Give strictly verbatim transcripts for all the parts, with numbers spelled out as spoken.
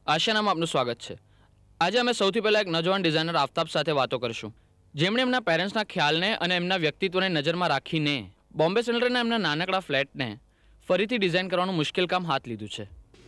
આશાનામાં આપનું સ્વાગત છે. આજે અમે સૌથી પહેલાં એક નવજવાન ડિઝાઇનર આફતાબ સાથે વાતો કરીશું, જેમણે એમના પેરેન્ટ્સના ખ્યાલને અને એમના વ્યક્તિત્વને નજરમાં રાખીને બોમ્બે સેન્ટ્રલના એમના નાનકડા ફ્લેટને ફરીથી ડિઝાઇન કરવાનું મુશ્કેલ કામ હાથ લીધું છે.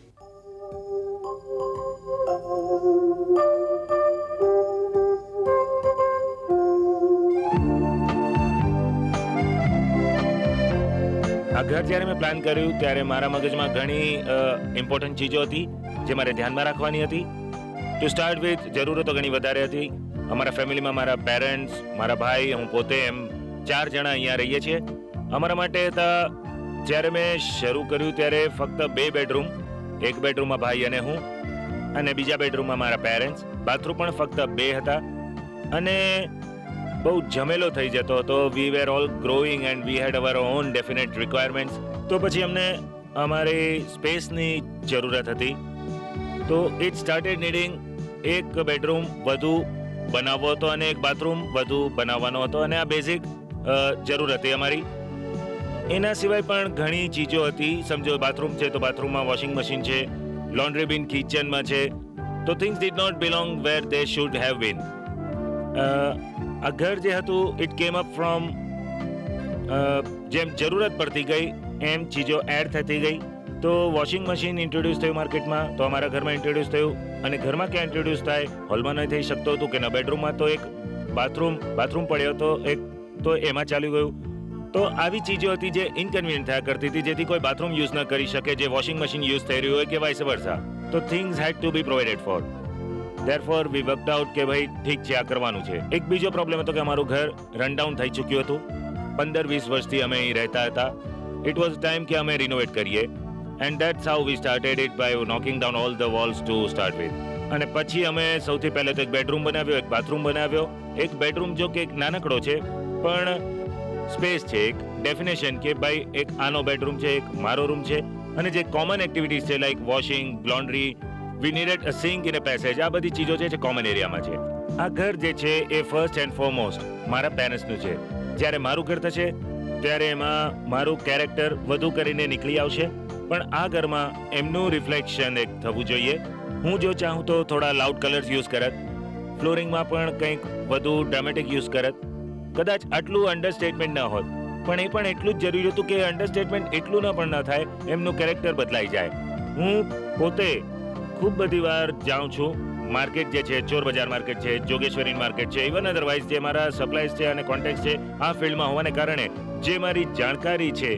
આ ઘર જ્યારે મેં પ્લાન કર્યું ત્યારે મારા મગજમાં ઘણી ઇમ્પોર્ટન્ટ ચીજો હતી જે મારે ધ્યાનમાં રાખવાની હતી. ટુ સ્ટાર્ટ વિથ જરૂરતો ઘણી વધારે હતી. અમારા ફેમિલીમાં મારા પેરેન્ટ્સ, મારા ભાઈ, હું પોતે એમ ચાર જણા અહીંયા રહીએ છીએ. અમારા માટે હતા જ્યારે મેં શરૂ કર્યું ત્યારે ફક્ત બે બેડરૂમ, એક બેડરૂમમાં ભાઈ અને હું, અને બીજા બેડરૂમમાં મારા પેરેન્ટ્સ. બાથરૂમ પણ ફક્ત બે હતા અને બહુ જમેલો થઈ જતો હતો. We were all growing and we had our own definite requirements. તો પછી અમને અમારી સ્પેસની જરૂરત હતી. તો ઇટ સ્ટાર્ટેડ નીડિંગ એક બેડરૂમ વધુ બનાવવો હતો અને એક બાથરૂમ વધુ બનાવવાનો હતો, અને આ બેઝિક જરૂર હતી અમારી. એના સિવાય પણ ઘણી ચીજો હતી. સમજો બાથરૂમ છે તો બાથરૂમમાં વોશિંગ મશીન છે, લોન્ડ્રી બિન કિચનમાં છે. તો things did not belong where they should have been. આ ઘર જે હતું ઇટ કેમ અપ ફ્રોમ જેમ જરૂરત પડતી ગઈ એમ ચીજો એડ થતી ગઈ. તો વોશિંગ મશીન ઇન્ટ્રોડ્યુસ થયું માર્કેટમાં, તો અમારા ઘરમાં ઇન્ટ્રોડ્યુસ થયું. અને ઘરમાં ક્યાં ઇન્ટ્રોડ્યુસ થાય? હોલમાં નહીં થઈ શકતો હતું કે ન બેડરૂમમાં, તો એક બાથરૂમ બાથરૂમ પડ્યો તો એક તો એમાં ચાલી ગયું. તો આવી ચીજો હતી જે ઇનકન્વિનિયન્ટ થયા કરતી હતી, જેથી કોઈ બાથરૂમ યુઝ ન કરી શકે જે વોશિંગ મશીન યુઝ થઈ રહ્યું હોય કે વાઇસ વર્સા. તો things had to be provided for. Therefore we worked out કે ભાઈ ઠીક છે, આ કરવાનું છે. એક બીજો પ્રોબ્લેમ હતો કે અમારું ઘર રનડાઉન થઈ ચૂક્યું હતું. પંદર વીસ વર્ષથી અમે અહીં રહેતા હતા. ઇટ વોઝ ટાઈમ કે અમે રિનોવેટ કરીએ. And that's how we started it by knocking down all the walls to start with. અને પછી અમે સૌથી પહેલા તો એક બેડરૂમ બનાવ્યો, એક બાથરૂમ બનાવ્યો. એક બેડરૂમ જો કે એક નાનકડો છે પણ સ્પેસ છે, એક ડેફિનેશન કે ભાઈ એક આનો બેડરૂમ છે, એક મારો રૂમ છે, અને જે કોમન એક્ટિવિટીઝ છે like washing, laundry, we needed a sink in a passage. આ બધી ચીજો છે જે કોમન એરિયામાં છે. આ ઘર જે છે એ ફર્સ્ટ એન્ડ ફોરમોસ્ટ મારા પેરેન્ટ્સનું છે. જ્યારે મારું ઘર થશે ત્યારે એમાં મારું કેરેક્ટર વધુ કરીને નીકળી આવશે, પણ આ ઘરમાં એમનું રિફ્લેક્શન એક થવું જોઈએ. હું જો ચાહું તો થોડા લાઉડ કલર્સ યુઝ કરત, ફ્લોરિંગમાં પણ કંઈક વધુ ડ્રામેટિક યુઝ કરત. કદાચ આટલું અંડરસ્ટેટમેન્ટ ન હોત, પણ એ પણ એટલું જ જરૂરી હતું કે અંડરસ્ટેટમેન્ટ એટલું ન પણ ન થાય, એમનું કેરેક્ટર બદલાઈ જાય. હું પોતે ખૂબ બધી વાર જાઉં છું. માર્કેટ જે છે, ચોર બજાર માર્કેટ છે, જોગેશ્વરી માર્કેટ છે, ઇવન અધરવાઇઝ જે મારા સપ્લાયર્સ છે અને કોન્ટેક્ટ છે આ ફિલ્ડમાં હોવાને કારણે જે મારી જાણકારી છે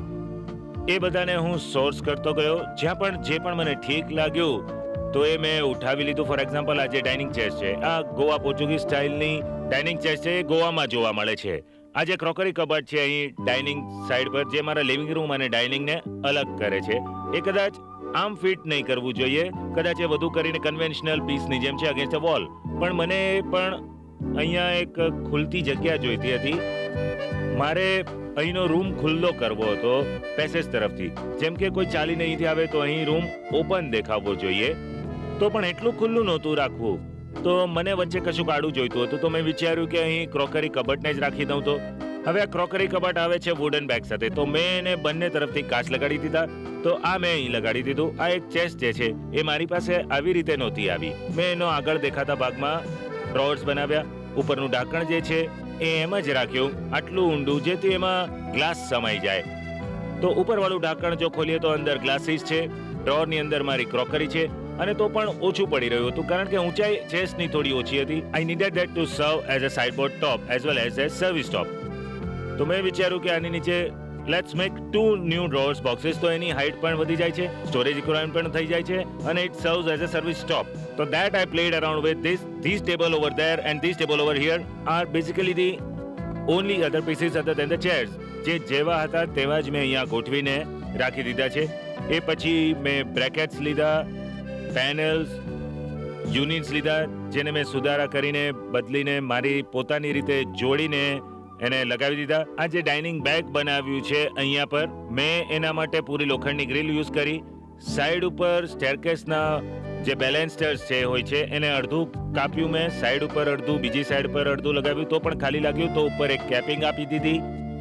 એ બધાને હું સોર્સ કરતો ગયો. જ્યાં પણ જે પણ મને ઠીક લાગ્યું તો એ મેં ઉઠાવી લીધું. ફોર એક્ઝામ્પલ, આ જે ડાઇનિંગ ચેર છે, આ ગોવા પોર્ચુગીઝ સ્ટાઇલની ડાઇનિંગ ચેર છે, એ ગોવામાં જોવા મળે છે. આ જે ક્રોકરી કબાટ છે અહીં ડાઇનિંગ સાઈડ પર, જે મારા લિવિંગ રૂમ અને ડાઇનિંગને અલગ કરે છે, એ કદાચ આમ ફિટ નહીં કરવું જોઈએ. કદાચ એ વધુ કરીને કન્વેન્શનલ પીસની જેમ છે અગેન્સ્ટ ધ વોલ. પણ મને પણ અહીંયા એક ખુલતી જગ્યા જોઈતી હતી. મારે અહીંનો રૂમ ખુલ્લો કરવો હતો પેસેજ તરફથી. જેમ કે કોઈ ચાલીને અહીંથી આવે તો અહીં રૂમ ઓપન દેખાવવો જોઈએ, તો પણ એટલું ખુલ્લું નહોતું રાખવું. તો મને વચ્ચે કશું આડું જોઈતું હતું. તો મેં વિચાર્યું કે અહીં ક્રોકરી કબાટને જ રાખી દઉં. તો હવે આ ક્રોકરી કબાટ આવે છે વુડન બેગ સાથે, તો મેં એને બંને તરફથી કાચ લગાડી દીધા. તો આ મેં અહીં લગાડી દીધું. આ એક ચેસ્ટ જે છે એ મારી પાસે આવી રીતે નહોતી આવી. મેં એનો આગળ દેખાતા ભાગમાં ડ્રોઅર્સ બનાવ્યા. ઉપરનું ઢાંકણ જે છે એ એમ જ રાખ્યું, આટલું ઊંડું જેથી એમાં ગ્લાસ સમાઈ જાય. તો ઉપરવાળું ઢાંકણ જો ખોલીએ તો અંદર ગ્લાસીસ છે, ડ્રોઅરની અંદર મારી ક્રોકરી છે, અને તો પણ ઓછું પડી રહ્યું હતું કારણ કે ઊંચાઈ ચેસ્ટની થોડી ઓછી હતી. I needed that to serve as a sideboard top as well as a service top. તો મેં વિચાર્યું કે આની નીચે let's make two new drawers boxes. તો એની હાઇટ પણ વધી જાય છે, સ્ટોરેજ રિક્વાયરમેન્ટ પણ થઈ જાય છે, અને it serves as a service top. તો that I played around with this this table over there and this table over here are basically the only other pieces other than the chairs. જે જેવા હતા તેવા જ મેં અહીંયા ગોઠવીને રાખી દીધા છે. એ પછી મેં બ્રેકેટ્સ લીધા, પેનલ્સ, યુનિટ્સ લીધા, જેને મેં સુધારા કરીને બદલીને મારી પોતાની રીતે જોડીને એને લગાવી દીધા. આ જે ડાઇનિંગ બેગ બનાવ્યું છે અહીંયા પર, મેં એના માટે પૂરી લોખંડની ગ્રીલ યુઝ કરી. સાઈડ ઉપર સ્ટેરકેસના જે બેલેન્સ્ટર્સ છે હોય છે એને અડધું કાપ્યું મેં, સાઈડ ઉપર અડધું, બીજી સાઈડ પર અડધું લગાવ્યું, તો પણ ખાલી લાગ્યું. તો ઉપર એક કેપિંગ આપી દીધી.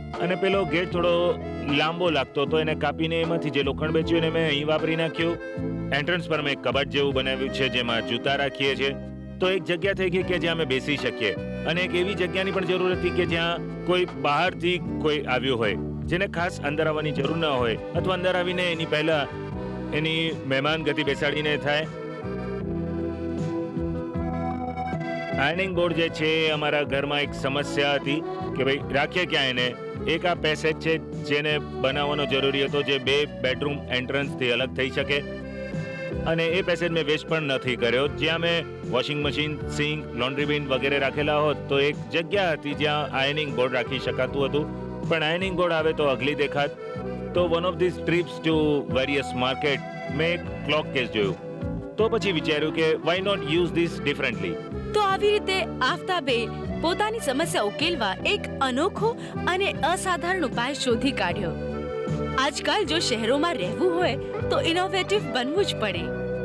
અને પેલો ગેટ થોડો લાંબો લાગતો તો એને કાપીને એમાંથી જે લોખંડ બેચ્યું એને મેં અહીં વાપરી નાખ્યું. એન્ટ્રન્સ પર મેં એક કબાટ જેવું બનાવ્યું છે જેમાં જૂતા રાખીએ છીએ. તો એક જગ્યા થઈ ગઈ કે જ્યાં અમે બેસી શકીએ, અને એક એવી જગ્યાની પણ જરૂર હતી કે જ્યાં કોઈ બહારથી કોઈ આવ્યું હોય જેને ખાસ અંદર આવવાની જરૂર ન હોય, અથવા અંદર આવીને એની પહેલા એની મહેમાન ગતિ બેસાડીને થાય. આયર્નિંગ બોર્ડ જે છે અમારા ઘરમાં એક સમસ્યા હતી કે ભાઈ રાખીએ ક્યાં એને. એક આ પેસેજ છે જેને બનાવવાનો જરૂરી હતો, જે બે બેડરૂમ એન્ટ્રન્સથી અલગ થઈ શકે, અને એ પેસેજ મેં વેસ્ટ પણ નથી કર્યો. જ્યાં મેં વોશિંગ મશીન, સિંક, લોન્ડ્રી બિન વગેરે રાખેલા હોત તો એક જગ્યા હતી જ્યાં આયર્નિંગ બોર્ડ રાખી શકાતું હતું, પણ આયર્નિંગ બોર્ડ આવે તો અગલી દેખાત. તો one of these trips to various market મેં એક ક્લોક કેસ જોયું. તો પછી વિચાર્યું કે why not use this differently. તો આવી રીતે આફતાબે પોતાની સમસ્યા ઉકેલવા એક અનોખો અને અસાધારણ ઉપાય શોધી કાઢ્યો. આજકાલ જો શહેરોમાં રહેવું હોય તો ઇનોવેટિવ બનવું જ પડે.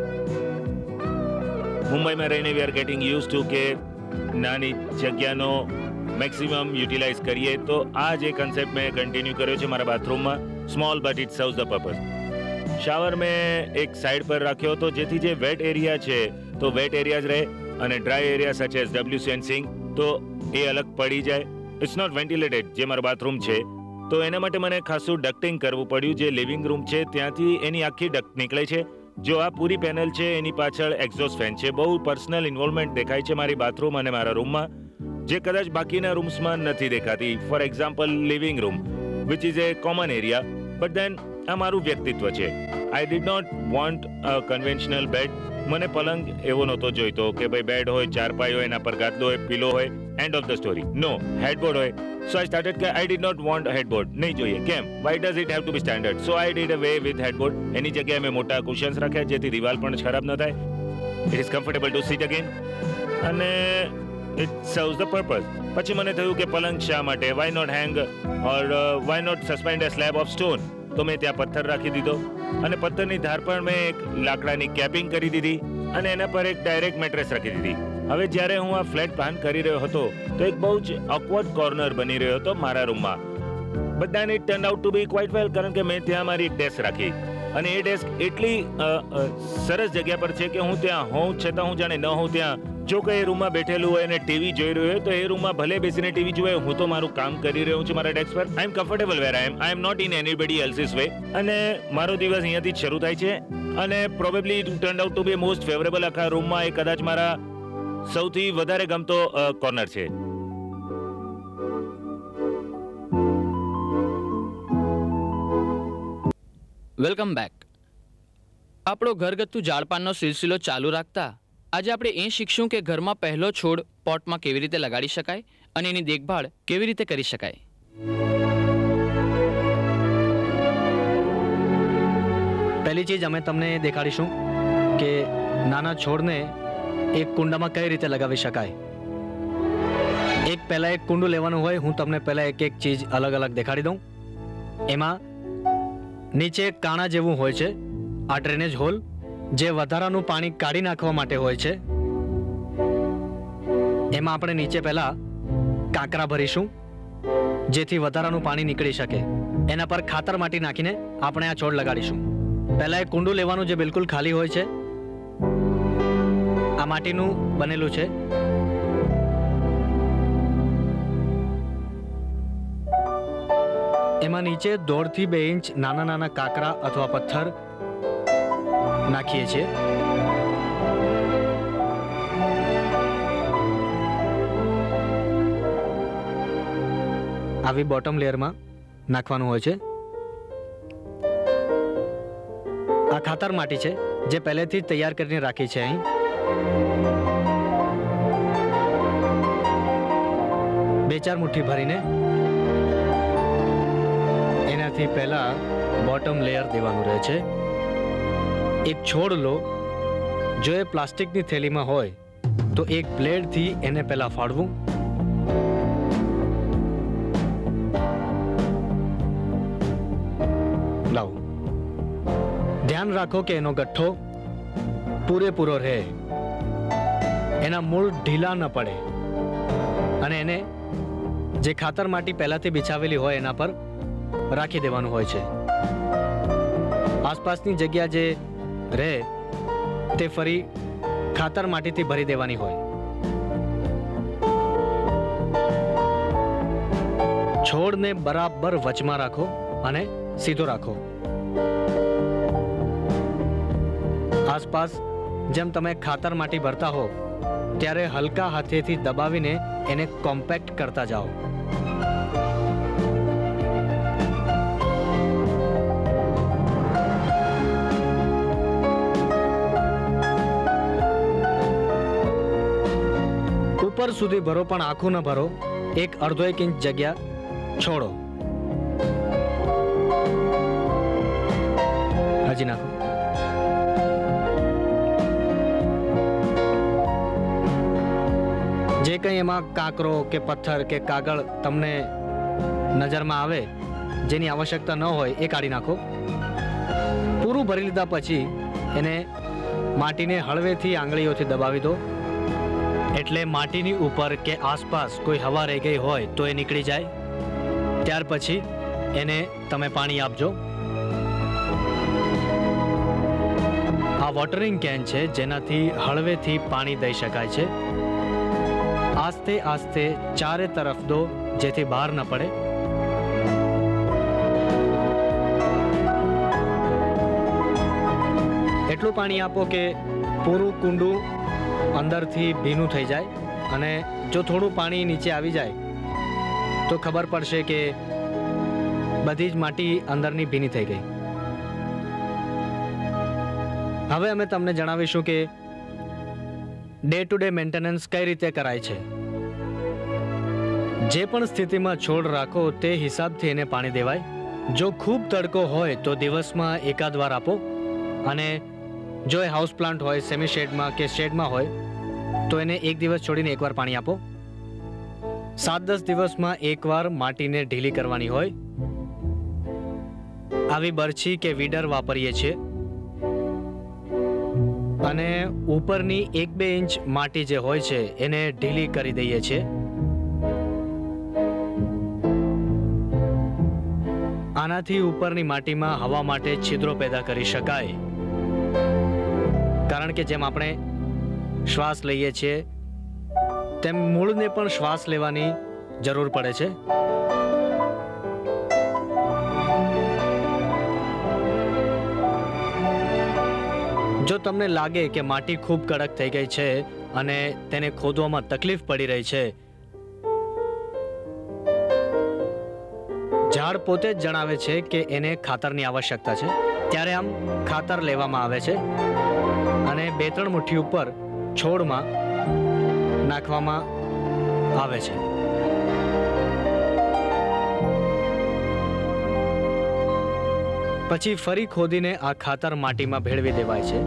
મુંબઈમાં રહીને we are getting used to કે નાની જગ્યાનો મેક્સિમમ યુટિલાઇઝ કરીએ, તો આ જે કન્સેપ્ટ મેં કન્ટિન્યુ કર્યો છે મારા બાથરૂમમાં. Small but it serves the purpose. Shower મેં એક સાઈડ પર રાખ્યો હતો જેથી જે વેટ એરિયા છે તો વેટ એરિયા જ રહે, અને dry area such as WC and sink તો એ અલગ પડી જાય. ઇટ્સ નોટ વેન્ટિલેટેડ જે મારો બાથરૂમ છે, તો એના માટે મને ખાસું ડક્ટિંગ કરવું પડ્યું. જે લિવિંગ રૂમ છે ત્યાંથી એની આખી ડક્ટ નીકળે છે. જો આ પૂરી પેનલ છે એની પાછળ એક્ઝોસ્ટ ફેન છે. બહુ પર્સનલ ઇન્વોલ્વમેન્ટ દેખાય છે મારી બાથરૂમ અને મારા રૂમમાં, જે કદાચ બાકીના રૂમ્સમાં નથી દેખાતી. For example living room which is a common area, but then આ મારું વ્યક્તિત્વ છે. I did not want a conventional bed. મને પલંગ એવો નહોતો જોઈતો કે ભાઈ બેડ હોય, ચારપાઈ હોય, એના પર ગાદલો હોય, પિલો હોય, end of the story. No, headboard હોય. સો આઈ સ્ટાર્ટેડ કે I did not want headboard. નહીં જોઈએ. કેમ? Why does it have to be standard? So I did away with headboard. એની જગ્યાએ મેં મોટા કુશન્સ રાખ્યા જેથી દિવાલ પણ ખરાબ ન થાય. It is comfortable to sit again, અને ઇટ સર્વ્સ ધ પર્પઝ. પછી મને થયું કે પલંગ શા માટે? Why not hang or why not suspend a slab of stone? તો મેં ત્યાં પથ્થર રાખી દીધો, અને પથ્થરની ધાર પર મેં એક લાકડાની કેપિંગ કરી દીધી, અને એના પર એક ડાયરેક્ટ મેટ્રેસ રાખી દીધી. હવે જ્યારે હું આ ફ્લેટ પ્લાન કરી રહ્યો હતો તો એક બહુ જ ઓકવર્ડ કોર્નર બની રહ્યો હતો મારા રૂમમાં. But then it turn out to be quite well, કારણ કે મેં ત્યાં મારી એક ડેસ્ક રાખી, અને એ ડેસ્ક એટલી સરસ જગ્યા પર છે કે હું ત્યાં હોઉં છતાં હું જાણે ન હોઉં ત્યાં. જો કોઈ એ રૂમમાં બેઠેલું હોય અને ટીવી જોઈ રહ્યું હોય તો એ રૂમમાં ભલે બેસીને ટીવી જોવે, હું તો મારું કામ કરી રહ્યો છું મારા ડેસ્ક પર. I am comfortable where I am. I am not in anybody else's way. અને મારો દિવસ અહીંયાથી જ શરૂ થાય છે, અને probably it turn out to be most favourable. આખા રૂમમાં એ કદાચ મારા સૌથી વધારે ગમતો કોર્નર છે. Welcome back. આપણો ઘરગથ્થુ ઝાડપાનનો સિલસિલો ચાલુ રાખતા આજે આપણે એ શીખશું કે ઘરમાં પહેલો છોડ પોટમાં કેવી રીતે લગાડી શકાય અને એની દેખભાળ કેવી રીતે કરી શકાય. પહેલી ચીજ અમે તમને દેખાડીશું કે નાના છોડને એક કુંડામાં કઈ રીતે લગાવી શકાય. એક પહેલાં એક કુંડું લેવાનું હોય. હું તમને પહેલાં એક એક ચીજ અલગ અલગ દેખાડી દઉં. એમાં નીચે કાણા જેવું હોય છે આ ડ્રેનેજ હોલ, જે વધારાનું પાણી કાઢી નાખવા માટે હોય છે. એમાં આપણે નીચે પહેલા કાંકરા ભરીશું જેથી વધારાનું પાણી નીકળી શકે. એના પર ખાતર માટી નાખીને આપણે આ છોડ લગાડીશું. પહેલા એક કુંડું લેવાનું જે બિલકુલ ખાલી હોય છે. આ માટીનું બનેલું છે. એમાં નીચે દોઢથી બે ઇંચ નાના નાના કાંકરા અથવા પથ્થર નાખીએ છીએ. આવી બોટમ લેયરમાં નાખવાનું હોય છે. આ ખાતર માટી છે જે પહેલેથી જ તૈયાર કરીને રાખી છે. અહીં બે ચાર મુઠ્ઠી ભરીને એનાથી પહેલા બોટમ લેયર દેવાનું રહે છે. એક છોડ લો. જો એ પ્લાસ્ટિકની થેલીમાં હોય તો એક બ્લેડથી એને પહેલા ફાડવું. લાવો. ધ્યાન રાખો કે એનો ગઠ્ઠો પૂરેપૂરો રહે, એના મૂળ ઢીલા ન પડે, અને એને જે ખાતર માટી પહેલાથી બિછાવેલી હોય એના પર રાખી દેવાનું હોય છે. આસપાસની જગ્યા જે રહે તે ફરી ખાતર માટીથી ભરી દેવાની હોય. છોડને બરાબર વચમાં રાખો અને સીધો રાખો. આસપાસ જેમ તમે ખાતર માટી ભરતા હો ત્યારે હલકા હાથેથી દબાવીને એને કોમ્પેક્ટ કરતા જાઓ. ઉપર સુધી ભરો પણ આખું ન ભરો. એક અડધો એક ઇંચ જગ્યા છોડો. હજી નાખો. જે કંઈ એમાં કાંકરો કે પથ્થર કે કાગળ તમને નજરમાં આવે જેની આવશ્યકતા ન હોય એ કાઢી નાખો. પૂરું ભરી લીધા પછી એને માટીને હળવેથી આંગળીઓથી દબાવી દો, એટલે માટીની ઉપર કે આસપાસ કોઈ હવા રહી ગઈ હોય તો એ નીકળી જાય. ત્યાર પછી એને તમે પાણી આપજો. આ વોટરિંગ કેન છે જેનાથી હળવેથી પાણી દઈ શકાય છે. આસ્તે આસ્તે ચારે તરફ દો જેથી બહાર ન પડે. એટલું પાણી આપો કે પૂરું કુંડું અંદરથી ભીનું થઈ જાય, અને જો થોડું પાણી નીચે આવી જાય તો ખબર પડશે કે બધી જ માટી અંદરની ભીની થઈ ગઈ. હવે અમે તમને જણાવીશું કે ડે ટુ ડે મેન્ટેનન્સ કઈ રીતે કરાય છે. જે પણ સ્થિતિમાં છોડ રાખો તે હિસાબથી એને પાણી દેવાય. જો ખૂબ તડકો હોય તો દિવસમાં એકાદ વાર આપો, અને જો એ હાઉસ પ્લાન્ટ હોય સેમી શેડમાં કે શેડમાં હોય તો એને એક દિવસ છોડીને એકવાર પાણી આપો. સાત દસ દિવસમાં એકવાર માટીને ઢીલી કરવાની હોય. આવી બરછી કે વીડર વાપરીએ છીએ, અને ઉપરની એક બે ઇંચ માટી જે હોય છે એને ઢીલી કરી દઈએ છીએ. આનાથી ઉપરની માટીમાં હવા માટે છિદ્રો પેદા કરી શકાય, કારણ કે જેમ આપણે શ્વાસ લઈએ છીએ તેમ મૂળને પણ શ્વાસ લેવાની જરૂર પડે છે. જો તમને લાગે કે માટી ખૂબ કડક થઈ ગઈ છે અને તેને ખોદવામાં તકલીફ પડી રહી છે, ઝાડ પોતે જ જણાવે છે કે એને ખાતરની આવશ્યકતા છે, ત્યારે આમ ખાતર લેવામાં આવે છે અને બે ત્રણ મુઠ્ઠી ઉપર છોડમાં નાખવામાં આવે છે. પછી ફરી ખોદીને આ ખાતર માટીમાં ભેળવી દેવાય છે.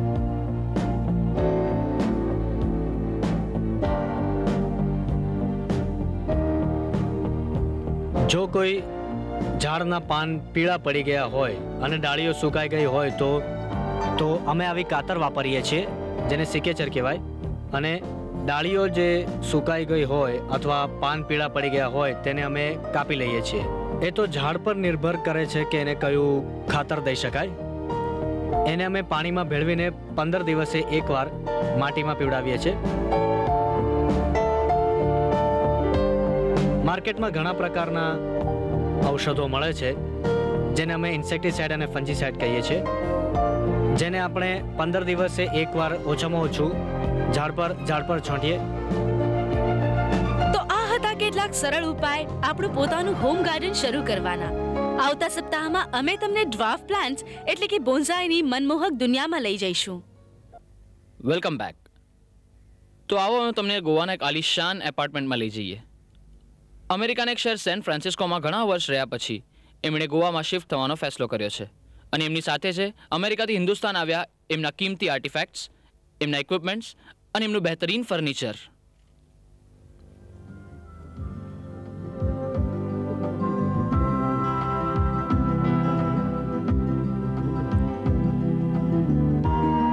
જો કોઈ ઝાડના પાન પીળા પડી ગયા હોય અને ડાળીઓ સુકાઈ ગઈ હોય તો તો અમે આવી કાતર વાપરીએ છીએ જેને સિકેચર કહેવાય. અને ડાળીઓ જે સુકાઈ ગઈ હોય અથવા પાન પીળા પડી ગયા હોય તેને અમે કાપી લઈએ છીએ. એ તો ઝાડ પર નિર્ભર કરે છે કે એને કયું ખાતર દઈ શકાય. એને અમે પાણીમાં ભેળવીને પંદર દિવસે એકવાર માટીમાં પીવડાવીએ છીએ. માર્કેટમાં ઘણા પ્રકારના ઔષધો મળે છે જેને અમે ઇન્સેક્ટિસાઇડ અને ફંજીસાઇડ કહીએ છીએ, જેને આપણે પંદર દિવસે એકવાર ઓછામાં ઓછું ઝાડ પર ઝાડ પર છોંટીએ. તો આ હતા કેટલાક સરળ ઉપાય આપણું પોતાનું હોમ ગાર્ડન શરૂ કરવાના. આવતા સપ્તાહમાં અમે તમને ડ્વાર્ફ પ્લાન્ટ્સ એટલે કે બોન્સાઈની મનમોહક દુનિયામાં લઈ જઈશું. Welcome back. તો આવો હું તમને ગોવાના એક આલિશાન એપાર્ટમેન્ટમાં લઈ જઈએ. અમેરિકાના એક શહેર સેન ફ્રાન્સિસ્કોમાં ઘણા વર્ષ રહ્યા પછી એમણે ગોવામાં શિફ્ટ થવાનો ફેસલો કર્યો છે, અને એમની સાથે છે અમેરિકાથી હિન્દુસ્તાન આવ્યા એમના કિંમતી આર્ટિફેક્ટ્સ, એમના ઇક્વિપમેન્ટ્સ અને એમનું બહેતરીન ફર્નિચર.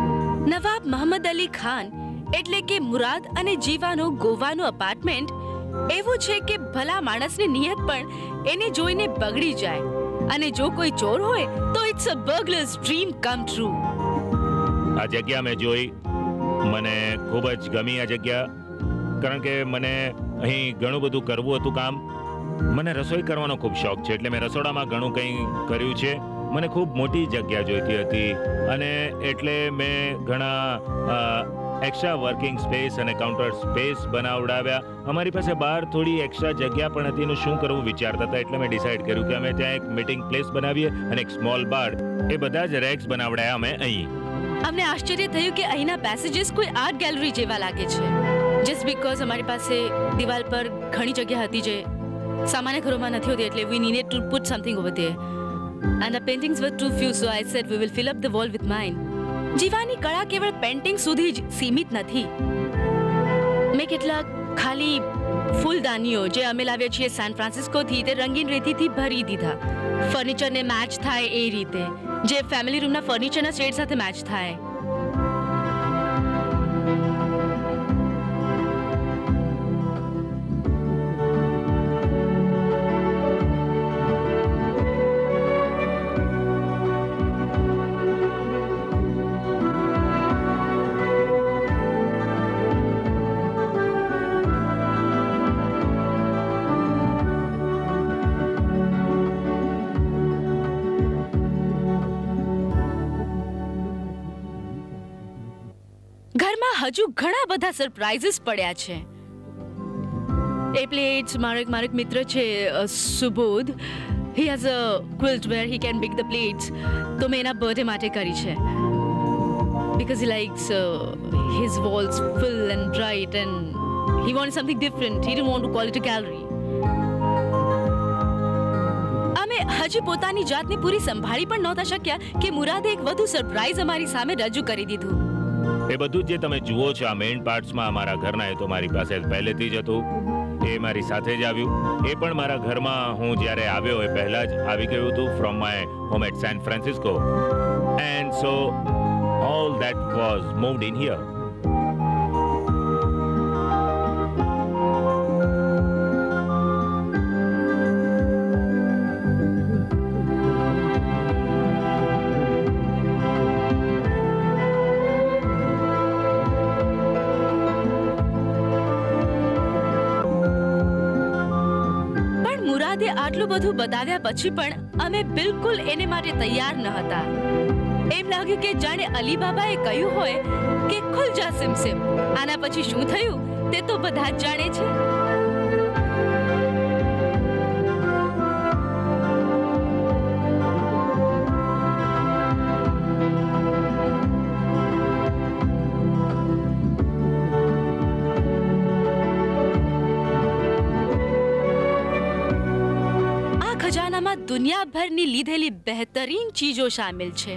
નવાબ મોહમ્મદ અલી ખાન એટલે કે મુરાદ અને જીવાનો ગોવાનું અપાર્ટમેન્ટ એવું છે કે ભલા માણસની નિયત પણ એને જોઈને બગડી જાય, અને જો કોઈ ચોર હોય તો it's a burglar's dream come true. આ જગ્યા મેં જોઈ, મને ખૂબ જ ગમી આ જગ્યા, કારણ કે મને અહીં ઘણું બધું કરવું હતું કામ. મને રસોઈ કરવાનો ખૂબ શોખ છે, એટલે મેં રસોડામાં ઘણું કંઈ કર્યું છે. મને ખૂબ મોટી જગ્યા જોઈતી હતી, અને એટલે મેં ઘણા એક્સ્ટ્રા વર્કિંગ સ્પેસ અને કાઉન્ટર સ્પેસ બનાવડાવ્યા. અમારી પાસે બહાર થોડી એક્સ્ટ્રા જગ્યા પણ હતી, એનું શું કરવું વિચારતા હતા, એટલે મેં ડિસાઈડ કર્યું કે અમે ત્યાં એક મીટિંગ પ્લેસ બનાવીએ અને એક સ્મોલ બાર. એ બધા જ રેક્સ બનાવડાયા અમે અહીં. અમને આશ્ચર્ય થયું કે અહીંના પેસેજીસ કોઈ આર્ટ ગેલેરી જેવા લાગે છે, જસ્ટ બીકોઝ અમારી પાસે દિવાલ પર ઘણી જગ્યા હતી જે સામાન્ય ઘરોમાં નથી હોતી, એટલે we needed to put something over there, and the paintings were too few, so I said we will fill up the wall with mine. જીવાની કળા કેવળ પેઇન્ટિંગ સુધી જ સીમિત નથી. મેં કેટલાક ખાલી ફૂલદાનીઓ જે અમે લાવ્યા છીએ સાન ફ્રાન્સિસ્કોથી તે રંગીન રેતીથી ભરી દીધા, ફર્નિચરને મેચ થાય એ રીતે, જે ફેમિલી રૂમના ફર્નિચરના શેડ સાથે મેચ થાય. હજુ ઘણા બધા સરપ્રાઇઝીસ પડ્યા છે. એ પ્લેટ્સ મારો એક મારો એક મિત્ર છે Subodh, he has a quilt where he can bake the plates, તો મેં એના બર્થડે માટે કરી છે, because he likes his walls full and bright and he want something different, he don't want to call it a gallery. અમે હજી પોતાની જાતને પૂરી સંભાળી પણ નહોતા શક્યા કે મુરાદે એક વધુ સરપ્રાઇઝ અમારી સામે રજૂ કરી દીધું. એ બધું જે તમે જુઓ છો આ મેઇન પાર્ટ્સમાં અમારા ઘરના, એ તો મારી પાસે પહેલેથી જ હતું, એ મારી સાથે જ આવ્યું. એ પણ મારા ઘરમાં હું જ્યારે આવ્યો એ પહેલાં જ આવી ગયું હતું from my home at San Francisco, and so all that was moved in here. આટલું બધું બતાવ્યા પછી પણ અમે બિલકુલ એને માટે તૈયાર ન હતા. એમ લાગ્યું કે જાણે અલીબાબાએ કહ્યું હોય કે ખુલ જા સિમસિમ. આના પછી શું થયું તે તો બધા જ જાણે છે. દુનિયાભરની લીધેલી બહેતરીન ચીજો શામિલ છે.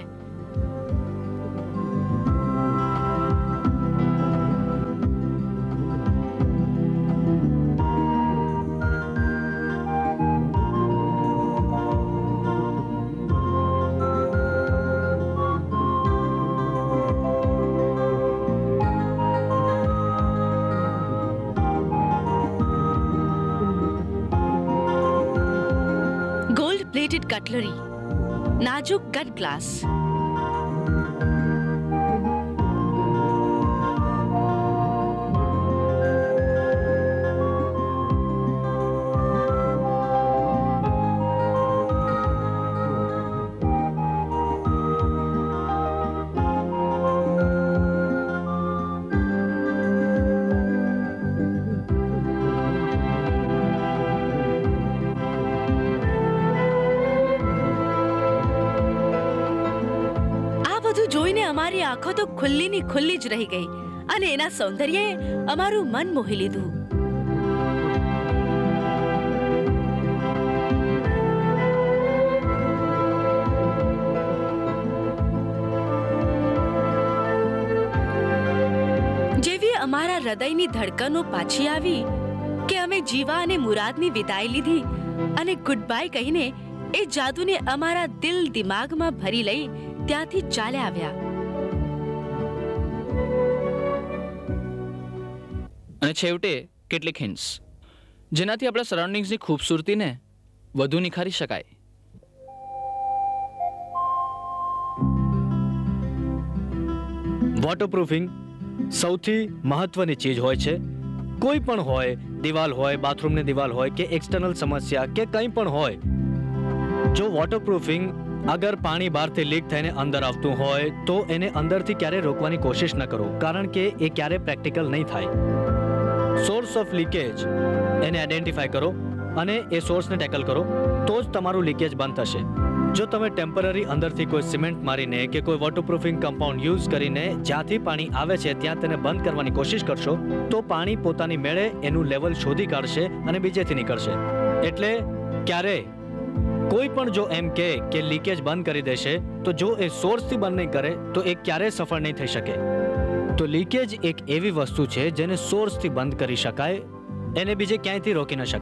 કટલરી, નાજુક કટ ગ્લાસ, અમારી આંખો તો ખુલ્લીની ખુલ્લી જ રહી ગઈ, અને એના સૌંદર્યએ અમારું મન મોહી લીધું. જેવી અમારા હૃદયની ધડકનો પાછી આવી કે અમે જીવા અને મુરાદની વિદાય લીધી અને ગુડ બાય કહીને એ જાદુને અમારા દિલ દિમાગમાં ભરી લઈ ત્યાંથી ચાલ્યા આવ્યા. અને છેવટે કેટલીક હિન્ટ્સ. જેનાથી આપણા સરાઉન્ડિંગ્સની ખૂબસૂરતીને વધુ નિખારી શકાય. વોટરપ્રૂફિંગ સૌથી મહત્વની ચીજ હોય છે. કોઈ પણ હોય, દિવાલ હોય, બાથરૂમની દિવાલ હોય કે એક્સટર્નલ સમસ્યા કે કંઈ પણ હોય, જો વોટરપ્રૂફિંગ અગર પાણી બહારથી લીક થઈને અંદર આવતું હોય તો એને અંદરથી ક્યારે રોકવાની કોશિશ ન કરો, કારણ કે એ ક્યારે પ્રેક્ટિકલ નહીં થાય. સોર્સ ઓફ લીકેજ એને આઈડેન્ટિફાય કરો અને એ સોર્સને ટેકલ કરો, તો જ તમારું લીકેજ બંધ થશે. જો તમે ટેમ્પરરી અંદરથી કોઈ સિમેન્ટ મારીને કે કોઈ વોટરપ્રૂફિંગ કમ્પાઉન્ડ યુઝ કરીને જ્યાંથી પાણી આવે છે ત્યાં તેને બંધ કરવાની કોશિશ કરશો તો પાણી પોતાની મેળે એનું લેવલ શોધી કાઢશે અને બીજેથી નીકળશે. એટલે ક્યારે કોઈ પણ જો એમ કહે કે લીકેજ બંધ કરી દેશે તો જો એ સોર્સથી બંધ નહીં કરે તો એ ક્યારેય સફળ નહીં થઈ શકે. તો લીકેજ એક એવી વસ્તુ છે જેને સોર્સથી બંધ કરી શકાય, એને બીજે ક્યાંયથી રોકી ન શકાય.